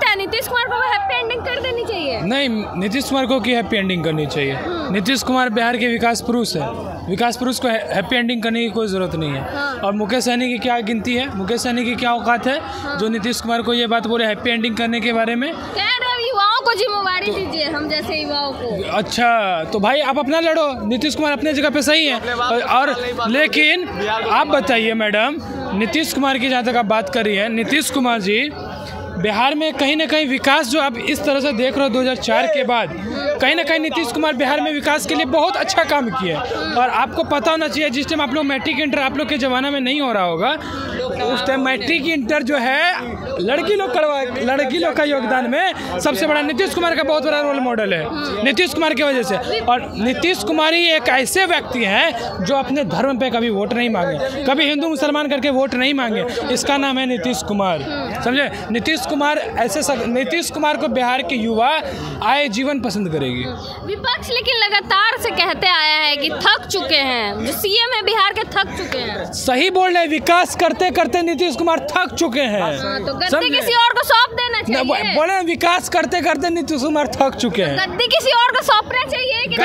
क्या नीतीश कुमार को happy ending कर देनी चाहिए? नहीं, नीतीश कुमार को की हैप्पी एंडिंग करनी चाहिए। नीतीश कुमार बिहार के विकास पुरुष है, विकास पुरुष को हैप्पी एंडिंग करने की कोई ज़रूरत नहीं है। और मुकेश सहनी की क्या गिनती है, मुकेश सहनी की क्या औकात है जो नीतीश कुमार को ये बात बोले हैप्पी एंडिंग करने के बारे में? युवाओं को जिम्मेवारी दीजिए, हम जैसे युवाओं को। अच्छा, तो भाई आप अपना लड़ो, नीतीश कुमार अपने जगह पे सही है। और लेकिन आप बताइए मैडम, नीतीश कुमार की जहाँ तक आप बात कर रही हैं, नीतीश कुमार जी बिहार में कहीं ना कहीं विकास जो आप इस तरह से देख रहे हो 2004 के बाद, कहीं ना कहीं नीतीश कुमार बिहार में विकास के लिए बहुत अच्छा काम किया है। और आपको पता होना चाहिए, जिस टाइम आप लोग मैट्रिक इंटर आप लोग के ज़माना में नहीं हो रहा होगा, उस टाइम मैट्रिक इंटर जो है लड़की लोग का योगदान में सबसे बड़ा नीतीश कुमार का बहुत बड़ा रोल मॉडल है, नीतीश कुमार की वजह से। और नीतीश कुमार ही एक ऐसे व्यक्ति हैं जो अपने धर्म पे कभी वोट नहीं मांगे, कभी हिंदू मुसलमान करके वोट नहीं मांगे, इसका नाम है नीतीश कुमार, समझे? नीतीश कुमार को बिहार के युवा आए जीवन पसंद करेगी। विपक्ष लेकिन लगातार से कहते आया है कि थक चुके हैं, जो सीएम है बिहार के थक चुके हैं। सही बोल रहे, विकास करते करते नीतीश कुमार थक चुके हैं। तो गद्दी किसी और को सौंप देना चाहिए। बोले विकास करते करते नीतीश कुमार थक चुके हैं, गद्दी किसी और को सौंपना चाहिए कि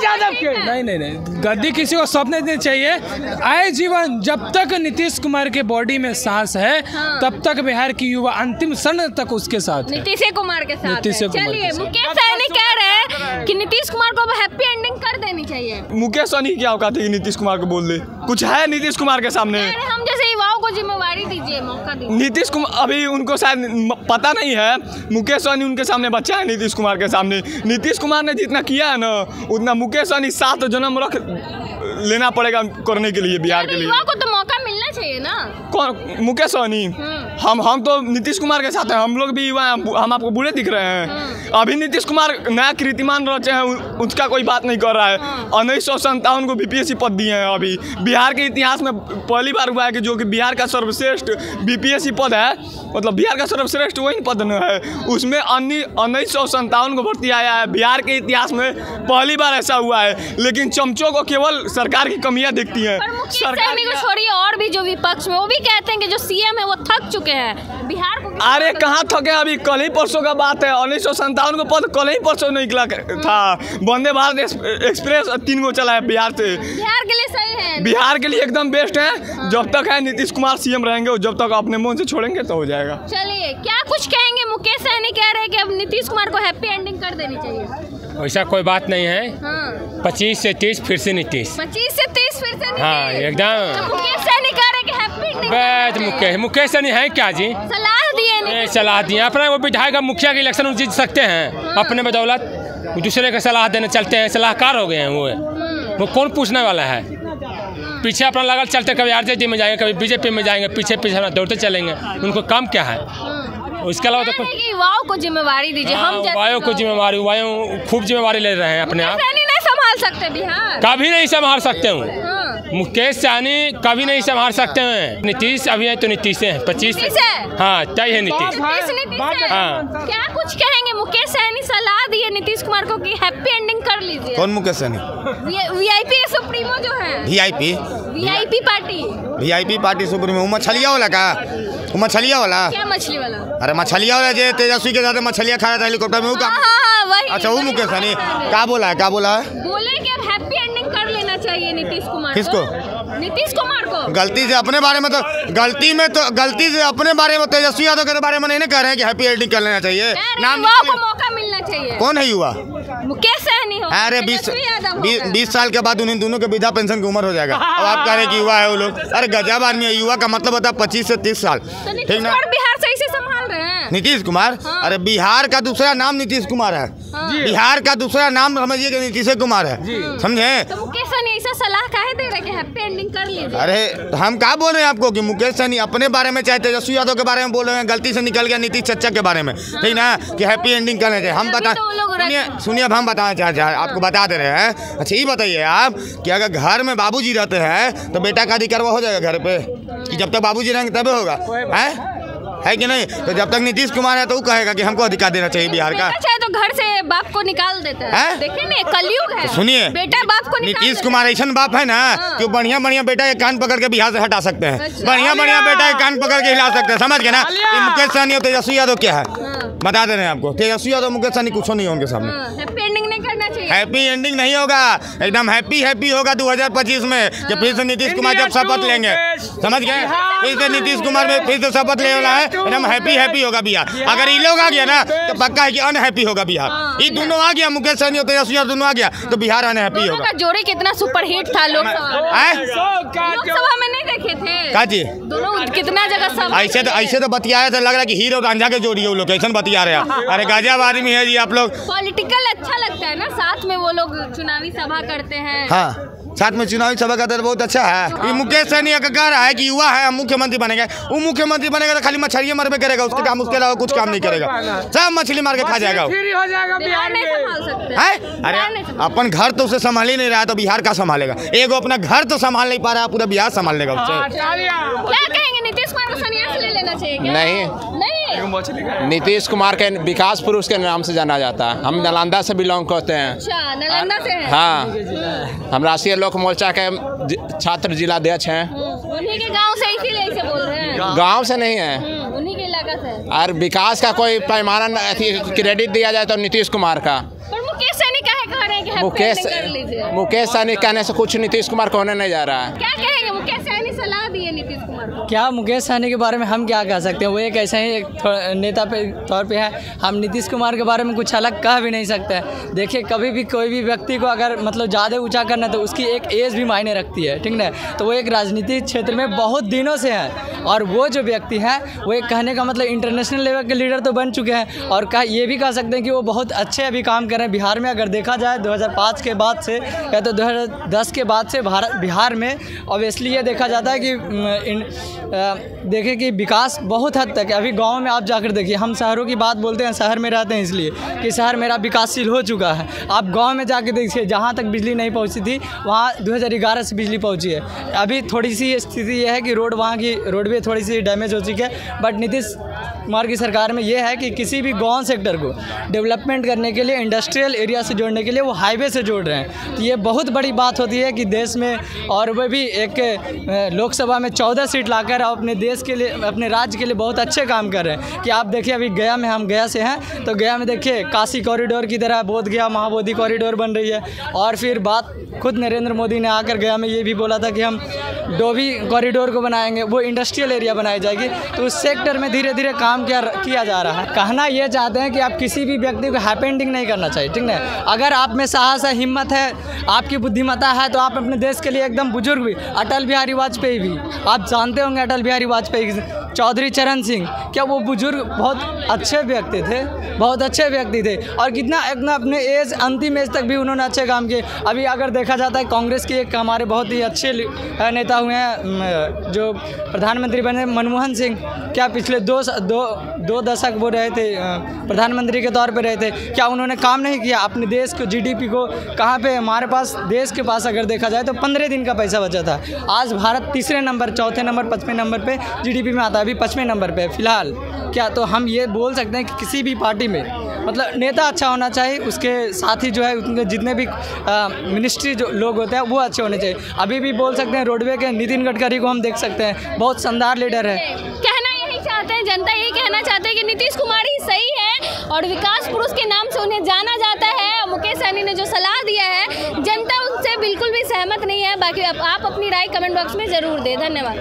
नहीं, गद्दी किसी को सौंपने देनी चाहिए। आए जीवन जब तक नीतीश कुमार के बॉडी में सांस है तब तक बिहार की युवा अंतिम क्षण तक उसके साथ है, नीतीश कुमार के साथ। चलिए, मुकेश सहनी कह रहे हैं कि नीतीश कुमार को हैप्पी एंडिंग कर देनी चाहिए। मुकेश सहनी क्या औकात है कि नीतीश कुमार को बोल दे? कुछ है नीतीश कुमार के सामने? हम जैसे युवाओं को जिम्मेवारी दीजिए, मौका दीजिए। नीतीश कुमार अभी उनको शायद पता नहीं है, मुकेश सहनी उनके सामने बच्चा है। नीतीश कुमार के सामने नीतीश कुमार ने जितना किया है ना, उतना मुकेश सहनी 7 जन्म रख लेना पड़ेगा करने के लिए, बिहार के लिए। युवा को तो मौका मिलना चाहिए ना। कौन? मुकेश सहनी? हम तो नीतीश कुमार के साथ हैं, हम लोग भी युवा हैं, हम आपको बुरे दिख रहे हैं? अभी नीतीश कुमार नया कीर्तिमान रचे हैं, उसका कोई बात नहीं कर रहा है। 1957 को बीपीएससी पद दिए हैं। अभी बिहार के इतिहास में पहली बार हुआ है कि जो कि बिहार का सर्वश्रेष्ठ बीपीएससी पद है, मतलब बिहार का सर्वश्रेष्ठ वही पद न है, उसमें 1957 को भर्ती आया है। बिहार के इतिहास में पहली बार ऐसा हुआ है। लेकिन चमचों को केवल सरकार की कमियां दिखती हैं। सरकार को छोड़िए, और भी जो विपक्ष में वो भी कहते हैं कि जो सीएम है वो थक चुके हैं बिहार को। अरे कहाँ थके? अभी कल ही परसों का बात है, 1957 को पद कल ही परसों निकला था। वंदे भारत एक्सप्रेस 3 गो चला है बिहार से। बिहार के लिए सही है, बिहार के लिए एकदम बेस्ट है। जब तक है नीतीश कुमार सीएम रहेंगे, जब तक अपने मुंह से छोड़ेंगे तो हो जाएगा। चलिए, क्या कुछ कहेंगे? मुकेश सहनी कह रहे हैं कि अब नीतीश कुमार को हैप्पी एंडिंग कर देनी चाहिए। वैसा कोई बात नहीं है। 25 से 30 फिर से नीतीश। 25 से 30 फिर से नीतीश। हाँ, एकदम। तो मुकेश सहनी कह रहे हैं कि हैप्पी एंडिंग। मुकेश सहनी है क्या जी? सलाह दिए, सलाह दिए। अपना वो विधायक मुखिया के इलेक्शन जीत सकते हैं अपने बदौलत, दूसरे का सलाह देने चलते हैं, सलाहकार हो गए हैं। वो कौन पूछने वाला है? पीछे अपना लगल चलते, कभी आरजेडी में जाएंगे, कभी बीजेपी में जाएंगे, पीछे पीछे दौड़ते चलेंगे। उनको काम क्या है? उसके अलावा तो युवाओं को जिम्मेवारी दीजिए। हम युवाओं को जिम्मेवारी, युवा खूब जिम्मेवारी ले रहे हैं अपने आप। नहीं संभाल सकते बिहार, कभी नहीं संभाल सकते हूँ। मुकेश सहनी कभी नहीं संभाल सकते हैं। नीतीश अभी है तो नीतीश है 25। हाँ, तय है नीतीश। हाँ, क्या कुछ कहेंगे? मुकेश सहनी सलाह दिए नीतीश कुमार को कि हैप्पी एंडिंग कर लीजिए। कौन मुकेश सहनी? वीआईपी सुप्रीमो जो है। VIP party supremo. मछलिया वाला का? मछलिया वाला? क्या मछली वाला? अरे मछलिया वाला जो तेजस्वी के साथ मछलियाँ खा रहा था हेलीकॉप्टर में, वो का? वही। अच्छा, वो मुकेश सहनी क्या बोला है? बोले कि अब हैप्पी एंडिंग कर लेना चाहिए नीतीश कुमार। किसको? नीतीश कुमार को। गलती से अपने बारे में तो गलती से अपने बारे में तेजस्वी यादव के बारे में नहीं कह रहे हैं कि हैप्पी एंडिंग कर लेना चाहिए। नाम को मौका मिलना चाहिए। कौन है युवा? मुकेश सहनी हो। अरे 20 साल के बाद उन्हें दोनों के वृद्धा पेंशन की उम्र हो जाएगा। अब आप कह रहे कि युवा है वो लोग? अरे गजब आदमी है। युवा का मतलब होता है 25 से 30 साल, ठीक ना? बिहार सही से संभाल रहे हैं नीतीश कुमार। अरे बिहार का दूसरा नाम नीतीश कुमार है। बिहार का दूसरा नाम समझिए कि नीतीश कुमार है, समझे? तो मुकेश सहनी ऐसा सलाह काहे दे रहे कि हैप्पी एंडिंग कर लीजिए? अरे हम क्या बोल रहे हैं आपको कि मुकेश सहनी अपने बारे में, चाहे तेजस्वी यादव के बारे में बोल रहे हैं, गलती से निकल गया नीतीश चच्चा के बारे में, ठीक ना, कि हैप्पी एंडिंग करना चाहिए। हम सुनिए, अब हम बताना चाहते हैं, आपको बता दे रहे हैं। अच्छा, ये बताइए आप कि अगर घर में बाबूजी रहते हैं तो बेटा का अधिकार हो जाएगा घर पे, कि जब तक बाबूजी रहेंगे तभी होगा? है कि नहीं? तो जब तक नीतीश कुमार है तो वो कहेगा कि हमको अधिकार देना चाहिए बिहार का। चाहे तो घर से बाप को निकाल देता है। देखिए ना, कलयुग है। सुनिए, बेटा बाप को नीतीश कुमार ऐसा बाप है ना कि बढ़िया बढ़िया बेटा एक कान पकड़ के बिहार से हटा सकते हैं। बढ़िया बढ़िया बेटा एक कान पकड़ के हिला सकते हैं, समझ गए ना? मुकेश सहनी और तेजस्वी यादव क्या है बता दे रहे हैं आपको। तेजस्वी यादव मुकेश सहनी कुछ नहीं होंगे सामने। हैप्पी एंडिंग नहीं करना चाहिए। हैप्पी एंडिंग नहीं होगा, एकदम हैप्पी होगा 2025 में जब फिर से नीतीश कुमार जब शपथ लेंगे, समझ गए? फिर से नीतीश कुमार में फिर से शपथ लेने वाला है, एकदम हैप्पी होगा बिहार। अगर ये लोग आ गया ना तो पक्का है कि अनहैप्पी होगा बिहार। ये दोनों आ गया, मुकेश सहनी और तेजस्वी यादव दोनों आ गया तो बिहार अनहैप्पी होगा। जोड़ी कितना सुपरहिट था लोकसभा में, नहीं देखे थे का जी? दोनों कितना जगह ऐसे तो बतियाया था, लग रहा है कि हीरो और रांझा के जोड़ी है, लोकेशन बतिया रहे हैं। अरे गजब आदमी है जी आप लोग। पॉलिटिकल अच्छा लगता है ना, साथ में वो लोग चुनावी सभा करते हैं। हाँ, साथ में चुनावी सभा का बहुत अच्छा है। ये मुकेश सहनी कह रहा है कि युवा है, हम मुख्यमंत्री बनेंगे। वो मुख्यमंत्री बनेगा तो खाली मछलियाँ मरबे करेगा, उसके काम उसके अलावा कुछ काम नहीं करेगा, सब मछली मार के खा जाएगा। अरे अपन घर तो उसे संभाल ही नहीं रहा है तो बिहार का संभालेगा? एगो अपना घर तो संभाल नहीं पा रहा है, पूरा बिहार संभाल लेगा उससे। क्या कहेंगे, नीतीश कुमार को संन्यास ले लेना चाहिए क्या? नहीं, नीतीश कुमार के विकास पुरुष के नाम से जाना जाता है। हम नालंदा से बिलोंग करते हैं। अच्छा, नालंदा से है। हाँ, हम राष्ट्रीय लोक मोर्चा के छात्र जिलाध्यक्ष हैं। उन्हीं के गांव से इसीलिए ऐसे बोल रहे हैं। गांव से नहीं है, उन्हीं के इलाका से। और विकास का कोई पैमाना क्रेडिट दिया जाए तो नीतीश कुमार का। पर मुकेश सहनी काहे कह रहे हैं कि हैप्पी एंडिंग कर लीजिए? मुकेश सहनी कहने से कुछ नीतीश कुमार को होने नहीं जा रहा है। क्या कहेंगे, मुकेश सहनी सलाह दिए नीतीश कुमार को? क्या मुकेश सहनी के बारे में हम क्या कह सकते हैं? वो एक ऐसे ही नेता पे तौर पे है। हम नीतीश कुमार के बारे में कुछ अलग कह भी नहीं सकते हैं। देखिए, कभी भी कोई भी व्यक्ति को अगर मतलब ज़्यादा ऊंचा करना तो उसकी एक एज भी मायने रखती है, ठीक ना? तो वो एक राजनीतिक क्षेत्र में बहुत दिनों से है और वो जो व्यक्ति है वो एक कहने का मतलब इंटरनेशनल लेवल के लीडर तो बन चुके हैं और ये भी कह सकते हैं कि वो बहुत अच्छे अभी काम कर रहे हैं बिहार में। अगर देखा जाए 2005 के बाद से या तो 2010 के बाद से बिहार में ऑब्वियसली ये देखा जाता है कि देखें कि विकास बहुत हद तक अभी गांव में आप जाकर देखिए। हम शहरों की बात बोलते हैं, शहर में रहते हैं इसलिए कि शहर मेरा विकासशील हो चुका है। आप गांव में जाकर देखिए, जहां तक बिजली नहीं पहुंची थी वहां 2011 से बिजली पहुंची है। अभी थोड़ी सी स्थिति यह है कि वहाँ की रोडवे थोड़ी सी डैमेज हो चुकी है, बट नीतीश कुमार की सरकार में ये है कि किसी भी गाँव सेक्टर को डेवलपमेंट करने के लिए, इंडस्ट्रियल एरिया से जोड़ने के लिए वो हाईवे से जोड़ रहे हैं। तो ये बहुत बड़ी बात होती है कि देश में, और वह भी एक लोकसभा में 14 सीट लाकर अपने देश के लिए, अपने राज्य के लिए बहुत अच्छे काम कर रहे हैं। कि आप देखिए, अभी गया में, हम गया से हैं तो गया में देखिए काशी कॉरिडोर की तरह बोध गया महाबोधि कॉरिडोर बन रही है। और फिर बात खुद नरेंद्र मोदी ने आकर गया में ये भी बोला था कि हम डोभी कॉरिडोर को बनाएंगे, वो इंडस्ट्रियल एरिया बनाई जाएगी। तो उस सेक्टर में धीरे धीरे काम किया जा रहा है। कहना ये चाहते हैं कि आप किसी भी व्यक्ति को हैप्पी एंडिंग नहीं करना चाहिए, ठीक है? अगर आप में साहस है, हिम्मत है, आपकी बुद्धिमत्ता है तो आप अपने देश के लिए एकदम बुजुर्ग भी, अटल बिहारी वाजपेयी भी, आप जानते होंगे अटल बिहारी वाजपेयी, चौधरी चरण सिंह, क्या वो बुजुर्ग बहुत अच्छे व्यक्ति थे, बहुत अच्छे व्यक्ति थे और कितना अपने एज, अंतिम एज तक भी उन्होंने अच्छे काम किए। अभी अगर देखा जाता है कांग्रेस की एक हमारे बहुत ही अच्छे नेता हुए हैं जो प्रधानमंत्री बने, मनमोहन सिंह, क्या पिछले दो दशक वो रहे थे प्रधानमंत्री के तौर पे रहे थे, क्या उन्होंने काम नहीं किया अपने देश को, जीडीपी को? कहाँ पे हमारे पास, देश के पास अगर देखा जाए तो 15 दिन का पैसा बचा था। आज भारत तीसरे नंबर, चौथे नंबर, 5वें नंबर पे जीडीपी में आता है, अभी 5वें नंबर पे फिलहाल। क्या तो हम ये बोल सकते हैं कि किसी भी पार्टी में मतलब नेता अच्छा होना चाहिए, उसके साथ ही जो है उनके जितने भी मिनिस्ट्री जो लोग होते हैं वो अच्छे होने चाहिए। अभी भी बोल सकते हैं रोडवे के नितिन गडकरी को हम देख सकते हैं, बहुत शानदार लीडर है। कहना यही चाहते हैं, जनता यही कहना चाहते हैं कि नीतीश कुमार ही सही है और विकास पुरुष के नाम से उन्हें जाना जाता है। मुकेश सहनी ने जो सलाह दिया है, जनता उनसे बिल्कुल भी सहमत नहीं है। बाकी आप अपनी राय कमेंट बॉक्स में ज़रूर दें। धन्यवाद।